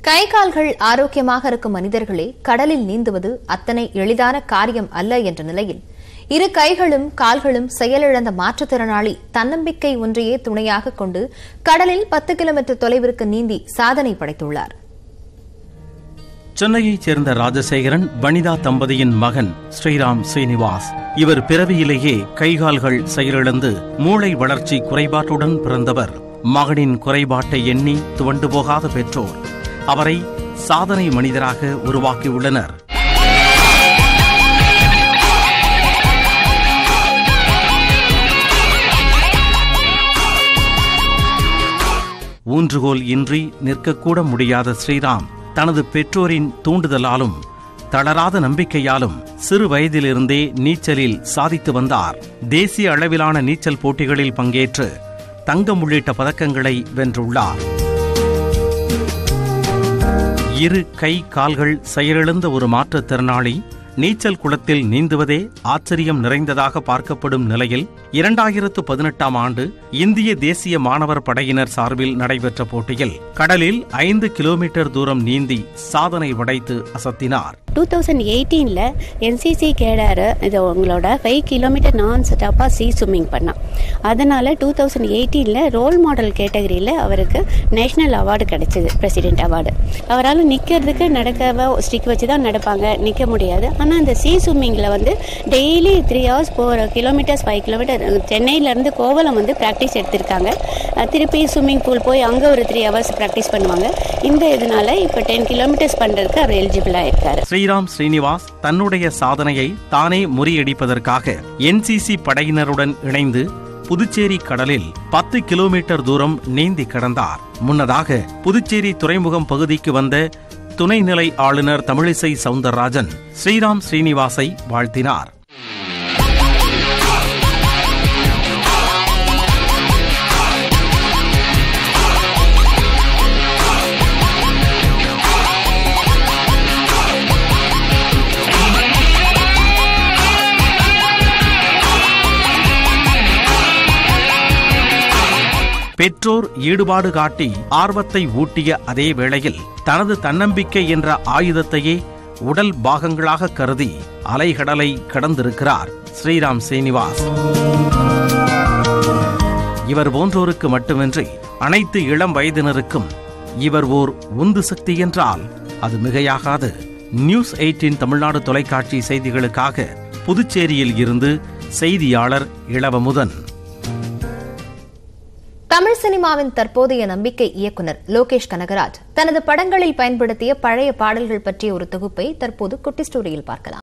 கை கால்கள் ஆரோக்கியமாக இருக்கும் மனிதர்களே கடலில் நீந்துவது அத்தனை எளிதான காரியம் அல்ல என்ற நிலையில் இரு கைகளும் கால்களும் செயலிழந்த மாற்றுத்திறனாளி தன்னம்பிக்கை ஒன்றையே துணையாக கொண்டு கடலில் 10 கிலோமீட்டர் தொலைவிற்கு நீந்தி சாதனை படைத்துள்ளார். சென்னையைச் சேர்ந்த ராஜசேகரன் வனிதா தம்பதியின் மகன் ஸ்ரீராம் ஸ்ரீனிவாஸ். இவர் பிறவியிலேயே கைகால்கள் செயலிழந்து மூளை வளர்ச்சி குறைபாட்டுடன் பிறந்தவர். மகனின் குறைபாட்டை எண்ணி துவண்டு போகாத பெற்றோர் அவரை சாதனை மனிதராக உருவாக்கியுள்ளனர். ஊன்றுகோல் இன்றி நிற்கக்கூட முடியாத ஸ்ரீராம் தனது பெற்றோரின் தூண்டுதலாலும் தளராத நம்பிக்கையாலும் சிறு வயதிலிருந்தே நீச்சலில் சாதித்து வந்தார். தேசிய அளவிலான நீச்சல் போட்டிகளில் பங்கேற்று தங்கம் உள்ளிட்ட பதக்கங்களை வென்றுள்ளார். இரு கை கால்கள் செயலிழந்த ஒரு மாற்றுத்திறனாளி நீச்சல் குளத்தில் நீந்துவதே ஆச்சரியம் நிறைந்ததாக பார்க்கப்படும் நிலையில் 2018ஆம் ஆண்டு இந்திய தேசிய மாணவர் படையினர் சார்பில் நடைபெற்ற போட்டியில் கடலில் 5 கிலோமீட்டர் தூரம் நீந்தி சாதனை படைத்து அசத்தினார். 2018ல என்சிசி கேடர் இது உங்களோட 5 கிலோமீட்டர் நான் ஸ்டாப்பா சீ ஸ்விம்மிங் பண்ணான். அதனால 2018ல ரோல் மாடல் கேட்டகரியில் அவருக்கு நேஷனல் அவார்டு கிடைச்சது, பிரசிடென்ட் அவார்டு. அவரால் நிற்கிறதுக்கு நடக்க ஸ்டிக் வச்சு தான் நடப்பாங்க, நிற்க முடியாது. ஆனால் அந்த சீ ஸ்விம்மிங்கில் டெய்லி 3 hours 4 கிலோமீட்டர்ஸ் 5 கிலோமீட்டர் சென்னையிலேருந்து கோவலம் ப்ராக்டிஸ் எடுத்திருக்காங்க. திருப்பி ஸ்விம்மிங் பூல் போய் அங்கே ஒரு 3 hours ப்ராக்டிஸ் பண்ணுவாங்க. இந்த இதனால இப்போ 10 கிலோமீட்டர்ஸ் பண்ணுறதுக்கு அவர் எலிஜிபிளாக இருக்கார். ஸ்ரீராம் ஸ்ரீனிவாஸ் தன்னுடைய சாதனையை தானே முறியடிப்பதற்காக என்சிசி படையினருடன் இணைந்து புதுச்சேரி கடலில் 10 கிலோமீட்டர் தூரம் நீந்தி கடந்தார். முன்னதாக புதுச்சேரி துறைமுகம் பகுதிக்கு வந்த துணைநிலை ஆளுநர் தமிழிசை சவுந்தரராஜன் ஸ்ரீராம் ஸ்ரீனிவாசை வாழ்த்தினார். பெற்றோர் ஈடுபாடு காட்டி ஆர்வத்தை ஊட்டிய அதே வேளையில் தனது தன்னம்பிக்கை என்ற ஆயுதத்தையே உடல் பாகங்களாக கருதி அலைகடலை கடந்திருக்கிறார் ஸ்ரீராம் ஸ்ரீனிவாஸ். இவர் போன்றோருக்கு மட்டுமின்றி அனைத்து இளம் வயதினருக்கும் இவர் ஓர் உந்து சக்தி என்றால் அது மிகையாகாது. நியூஸ் 18 தமிழ்நாடு தொலைக்காட்சி செய்திகளுக்காக புதுச்சேரியில் இருந்து செய்தியாளர் இளவமுதன். தமிழ் சினிமாவின் தற்போதைய நம்பிக்கை இயக்குநர் லோகேஷ் கனகராஜ் தனது படங்களில் பயன்படுத்திய பழைய பாடல்கள் பற்றிய ஒரு தொகுப்பை தற்போது குட்டி ஸ்டோரியில் பார்க்கலாம்.